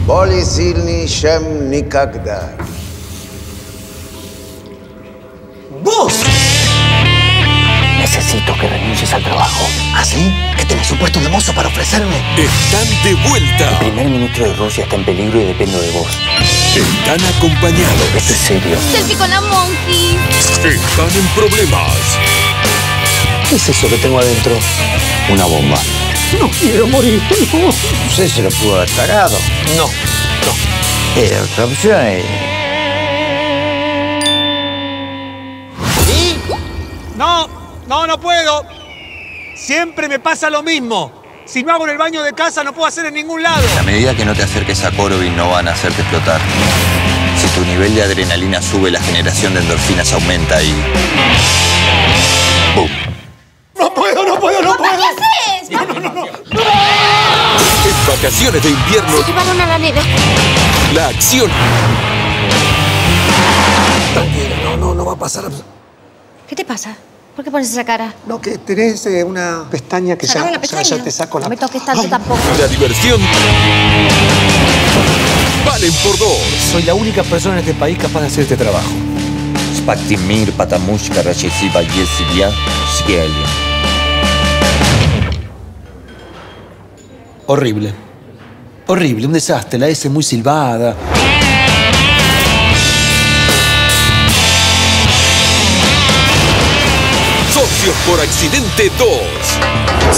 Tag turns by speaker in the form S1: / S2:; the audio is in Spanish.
S1: Более сильный, чем никогда.
S2: ¡Vos!
S3: Necesito que renuncies al trabajo.
S2: ¿Ah, sí? ¿Que tenés un puesto de mozo para ofrecerme?
S4: Están de vuelta.
S3: El primer ministro de Rusia está en peligro y dependo de vos.
S4: Están acompañados.
S3: Esto es serio.
S5: Selfie con la Monkey.
S4: Están en problemas.
S3: ¿Qué es eso que tengo adentro? Una bomba. No quiero morir. No.
S1: Usted se lo pudo haber tragado.
S3: No.
S1: Era otra opción.
S2: No puedo. Siempre me pasa lo mismo. Si no hago en el baño de casa, no puedo hacer en ningún lado.
S6: A medida que no te acerques a Korovin, no van a hacerte explotar. Si tu nivel de adrenalina sube, la generación de endorfinas aumenta y... ¡Bum!
S2: No puedo.
S5: ¿Qué haces?
S4: En vacaciones de invierno,
S5: Se llevaron a la nena.
S4: la acción
S2: Tranquilo, no va a pasar.
S5: ¿Qué te pasa? ¿Por qué pones esa cara?
S2: No, que tenés una pestaña que
S5: ¿Sacaron la pestaña?
S2: ya te saco la...
S5: No me toques tanto tampoco.
S4: y la diversión valen por dos.
S7: Soy la única persona en este país capaz de hacer este trabajo.
S6: Spaktimir, Patamushka, Rachesiva, Yesivia, Sielia.
S7: Horrible. Horrible, un desastre. La S muy silbada.
S4: Socios por accidente 2.